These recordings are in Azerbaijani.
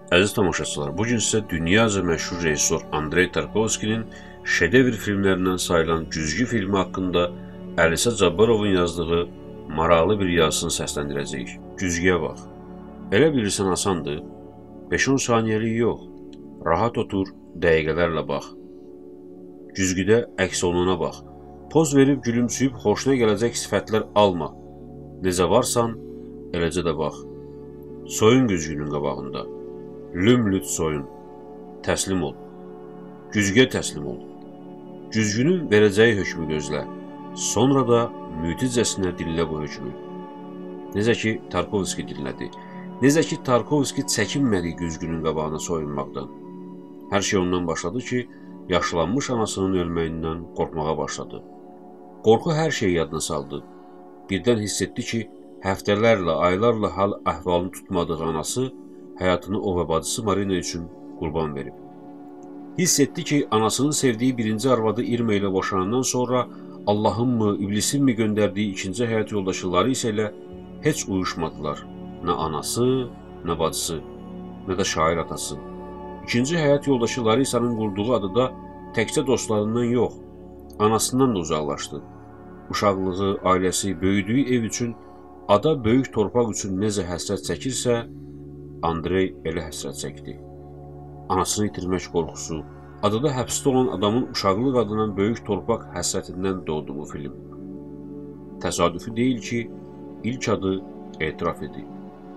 Əziz tamaşaçılar, bugün sizə dünyaca məşhur rejissor Andrey Tarkovskinin şedevr filmlərindən sayılan Güzgü filmi haqqında Əlisə Cabbarovun yazdığı maraqlı bir yazısını səsləndirəcəyik. Güzgüyə bax. Elə bilirsən asandır? 5-10 saniyəlik yox. Rahat otur, dəqiqələrlə bax. Güzgüdə əks olunana bax. Poz verib gülümsüyüb xoşuna gələcək sifətlər alma. Necə varsan, eləcə də bax. Soyun güzgünün qabağında. Lümlüt soyun. Təslim ol. Güzgüyə təslim ol. Güzgünün verəcəyi hökmü gözlə. Sonra da müticəsinə dinlə bu hökmü. Necə ki Tarkovski dinlədi. Necə ki Tarkovski çəkinmədi güzgünün qabağına soyunmaqdan. Hər şey ondan başladı ki, yaşlanmış anasının ölməyindən qorxmağa başladı. Qorxu hər şeyi yadına saldı. Birdən hiss etdi ki, həftələrlə, aylarla hal əhvalını tutmadığı anası həyatını o və bacısı Marina üçün qurban verib. Hiss etdi ki, anasının sevdiyi birinci arvadı İrma ilə boşanandan sonra Allahın mı, iblisin mi göndərdiyi ikinci həyat yoldaşları isə ilə heç uyuşmadılar. Nə anası, nə bacısı, nə də şair atası. İkinci həyat yoldaşı Larisa'nın qurduğu adada təkcə dostlarından yox, anasından da uzaqlaşdı. Uşaqlığı, ailəsi, böyüdüyü ev üçün, ada böyük torpaq üçün necə həsrət çəkirsə, Andrey elə həsrət çəkdi. Anasını itirmək qorxusu, adada həbsdə olan adamın uşaqlıq adına böyük torpaq həsrətindən doğdu bu film. Təsadüfi deyil ki, ilk adı etiraf idi.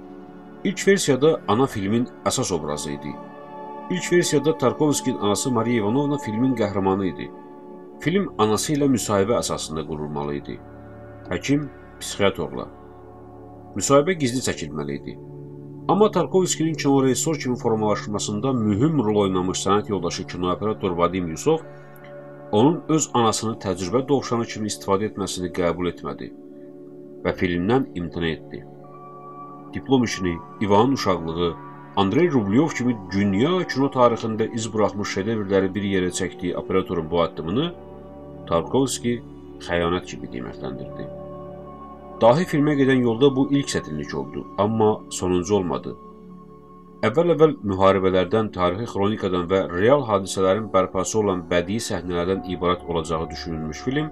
İlk versiyada ana filmin əsas obrazı idi. İlk versiyada Tarkovskinin anası Mariya Ivanovna filmin qəhrəmanı idi. Film anası ilə müsahibə əsasında qurulmalı idi. Həkim, psixiatrla. Müsahibə gizli çəkilməli idi. Amma Tarkovskinin kino rejissor kimi formalaşmasında mühüm rol oynamış sənət yoldaşı kino operator Vadim Yusov onun öz anasını təcrübə dovşanı kimi istifadə etməsini qəbul etmədi və filmdən imtina etdi. Diplom işini, İvanın uşaqlığı, Andrey Rublyov kimi dünya kino tarixində iz buraxmış şedevrləri bir yerə çəkdiyi operatorun bu addımını Tarkovski xəyanət kimi qiymətləndirdi. Dahi filmə gedən yolda bu ilk sətirlik oldu, amma sonuncu olmadı. Əvvəl-əvvəl müharibələrdən, tarixi xronikadan və real hadisələrin bərpası olan bədii səhnələrdən ibarət olacağı düşünülmüş film,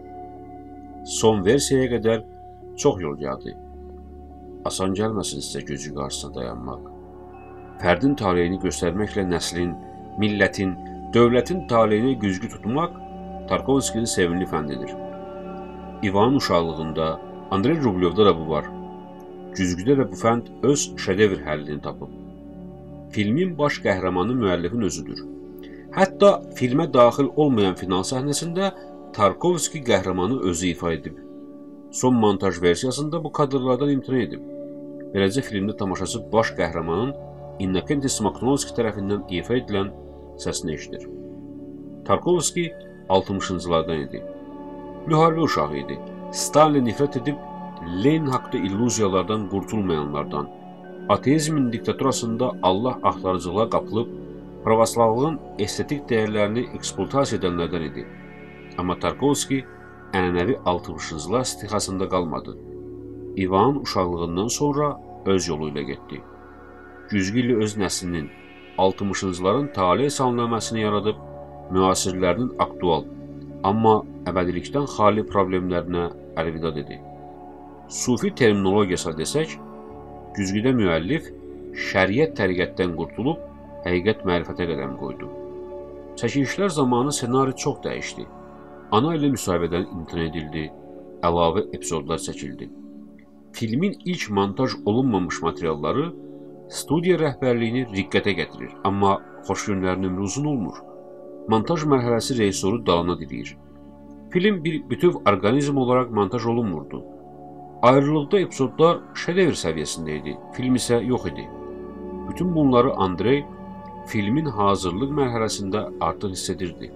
son versiyaya qədər çox yol gəldi. Asan gəlməsin sizə gözü qarşısında dayanmaq. Fərdin taleyini göstərməklə nəslin, millətin, dövlətin taleyini güzgü tutmaq Tarkovskinin sevimli fəndidir. İvanın uşaqlığında, Andrey Rublyovda da bu var. Güzgüdə də bu fənd öz şedevr həllini tapıb. Filmin baş qəhrəmanı müəllifin özüdür. Hətta filmə daxil olmayan final səhnəsində Tarkovski qəhrəmanı özü ifa edib. Son montaj versiyasında bu kadrlardan imtina edib. Beləcə filmdə tamaşaçı baş qəhrəmanın Innokentis Smoktunovski tərəfindən ifa edilən səsini eşidir. Tarkovski 60-cılardan idi. Müharibə uşağı idi. Stalinə nifrət edib, Lenin haqda illüziyalardan qurtulmayanlardan, ateizmin diktaturasında Allah axtarıcılığa qapılıb, pravoslavlığın estetik dəyərlərini eksploatasiya edənlərdən idi. Amma Tarkovski ənənəvi 60-cılar istixasında qalmadı. İvanın uşaqlığından sonra öz yolu ilə getdi. Güzgü ilə öz nəslinin, 60-cıların talih salnaməməsini yaradıb, müasirlərinin aktual, amma əbədilikdən xali problemlərinə əlvida dedi. Sufi terminologiyasına desək, güzgüdə müəllif şəriət təriqətdən qurtulub, həqiqət mərifətə qədəm qoydu. Çəkilişlər zamanı senari çox dəyişdi. Ana ilə müsahibədən imtina edildi, əlavə epizodlar çəkildi. Filmin ilk montaj olunmamış materialları studiya rəhbərliyini riqqətə gətirir, amma xoş günlərin ömrü uzun olmur. Montaj mərhələsi rejissoru dalına diləyir. Film bir bütöv orqanizm olaraq montaj olunmurdu. Ayrılıqda epizodlar şedevr səviyyəsində idi, film isə yox idi. Bütün bunları Andrey filmin hazırlıq mərhələsində artıq hiss edirdi.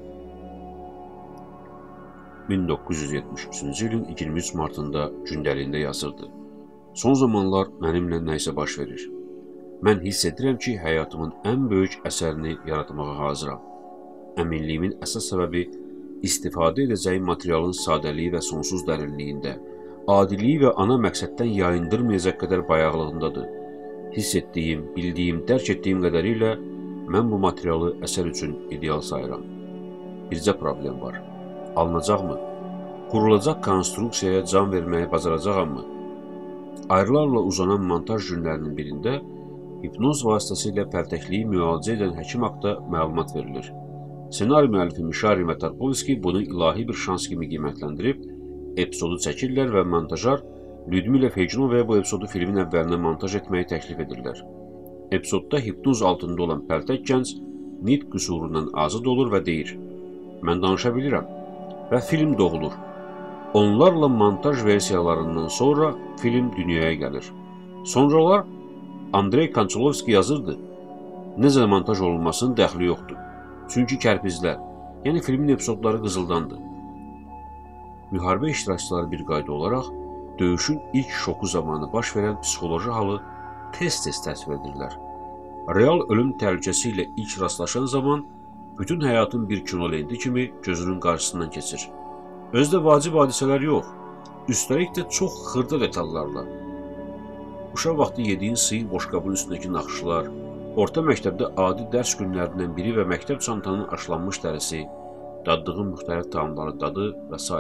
1973-cü ilin 23 martında gündəliyində yazırdı. Son zamanlar mənimlə nəyisə baş verir. Mən hiss edirəm ki, həyatımın ən böyük əsərini yaratmağa hazıram. Əminliyimin əsas səbəbi istifadə edəcəyi materialın sadəliyi və sonsuz dərinliyində, adiliyi və ana məqsəddən yayındırmayacaq qədər bayaqlığındadır. Hiss etdiyim, bildiyim, dərk etdiyim qədərilə mən bu materialı əsər üçün ideal sayıram. Bircə problem var. Alınacaqmı? Qurulacaq konstruksiyaya can verməyi bacaracaqammı? Aylarla uzanan montaj günlərinin birində hipnoz vasitəsilə pəltəkliyi müalicə edən həkim haqda məlumat verilir. Senari müəllifi Mişarin və Tarkovski bunu ilahi bir şans kimi qiymətləndirib, epizodu çəkirlər və montajar Lyudmila Feyginovaya bu epizodu filmin əvvəlinə montaj etməyi təklif edirlər. Epizodda hipnoz altında olan pəltək gənc nitq qüsurundan azad olur və deyir: "Mən danışa bilirəm." Və film doğulur. Onlarla montaj versiyalarından sonra film dünyaya gəlir. Sonralar Andrey Konchalovski yazırdı: "Necə montaj olunmasının dəxli yoxdur. Çünki kərpizlər, yəni filmin epizodları qızıldandı." Müharibə iştirakçıları bir qayda olaraq döyüşün ilk şoku zamanı baş verən psixoloji halı tez-tez təsvir edirlər. Real ölüm təhlükəsi ilə ilk rastlaşan zaman bütün həyatın bir kino lenti kimi gözünün qarşısından keçir. Özdə vacib hadisələr yox, üstəlik də çox xırda detallarla. Uşaq vaxtı yediyin sıyıq boşqabın üstündəki naxışlar, orta məktəbdə adi dərs günlərindən biri və məktəb çantanın aşlanmış dərisi, daddığın müxtəlif taamları dadı və s.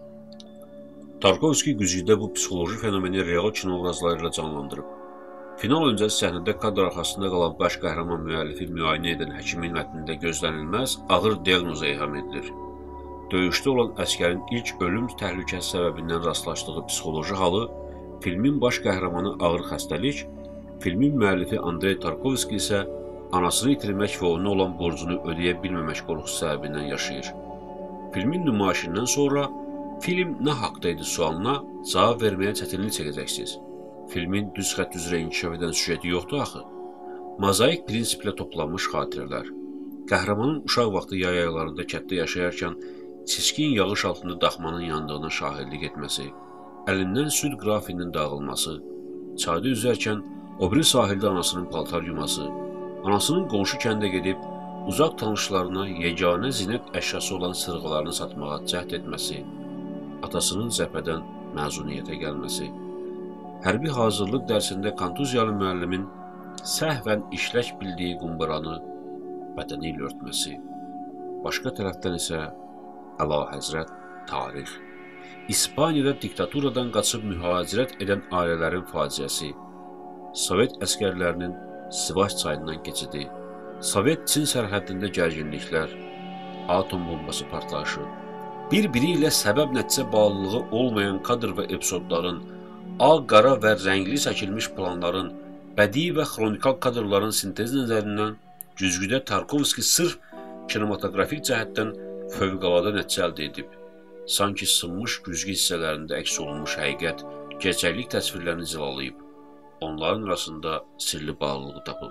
Tarkovski güzgüdə bu psixoloji fenomeni real kino obrazları ilə canlandırıb. Final öncəsi səhnədə kadr arxasında qalan baş qəhrəman müəllifi müayinə edən həkimin mətnində gözlənilməz ağır diaqnoza ilham edilir. Döyüşdə olan əskərin ilk ölüm təhlükəsi səbəbindən rastlaşdığı psixoloji halı, filmin baş qəhrəmanı ağır xəstəlik, filmin müəllifi Andrey Tarkovski isə anasını itirmək və ona olan borcunu ödəyə bilməmək qorxusu səbəbindən yaşayır. Filmin nümayişindən sonra film nə haqda idi sualına cavab verməyə çətinlik çəkəcəksiniz. Filmin düz xətt üzrə inkişaf edən süjeti yoxdur axı. Mozaik prinsiplə toplanmış xatirələr. Qəhrəmanın uşaq vaxtı yay aylarında kənddə yaşayarkən çiskin yağış altında daxmanın yandığına şahidlik etməsi, əlindən süd qrafinin dağılması, çayda üzərkən o biri sahildə anasının paltar yuması, anasının qonşu kəndə gedib uzaq tanışlarına yeganə zinət əşyası olan sırğalarını satmağa cəhd etməsi, atasının cəbhədən məzuniyyətə gəlməsi, hərbi hazırlıq dərsində kontuziyalı müəllimin səhvən işlək bildiyi qumbaranı bədəni ilə örtməsi, başqa tərəfdən isə Əlahəzrət tarix, İspaniyada diktaturadan qaçıb mühacirət edən ailələrin faciəsi, Sovet əskərlərinin Sivas çayından keçidi, Sovet-Çin sərhəddində gərginliklər, atom bombası partlayışı, bir-biri ilə səbəb-nəticə bağlılığı olmayan kadr və epizodların, ağ-qara və rəngli çəkilmiş planların, bədii və xronikal kadrların sintez nəzərindən güzgüdə Tarkovski sırf kinematoqrafik cəhətdən fövqəladə nəticə əldə edib. Sanki sınmış güzgü hissələrində əks olunmuş həqiqət, gerçəklik təsvirlərini cilalayıb. Onların arasında sirli bağlılığı tapıb.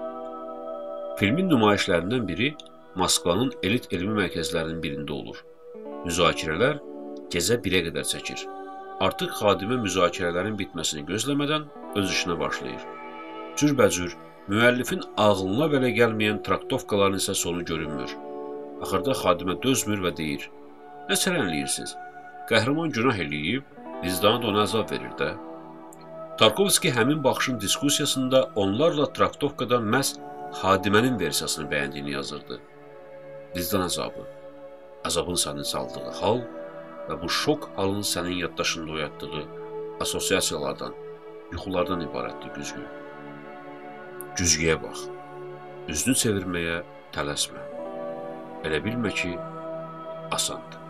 Filmin nümayişlərindən biri Moskvanın elit elmi mərkəzlərinin birində olur. Müzakirələr gecə 1-ə qədər çəkir. Artıq xadimə müzakirələrin bitməsini gözləmədən öz işinə başlayır. Cürbəcür, müəllifin ağlına belə gəlməyən traktovkaların isə sonu görünmür. Axırda xadimə dözmür və deyir: "Nə çərənləyirsiniz? Qəhrəman günah eləyib, vicdanı da ona əzab verir də." Tarkovski həmin baxışın diskusiyasında onlarla traktovkada məhz xadimənin versiyasını bəyəndiyini yazırdı. Vicdan əzabı, əzabın sənin saldığı hal və bu şok halın sənin yaddaşında oyatdığı asosiasiyalardan, yuxulardan ibarətdir güzgü. Güzgüyə bax, üzünü çevirməyə tələsmə. Elə bilmə ki, asandır.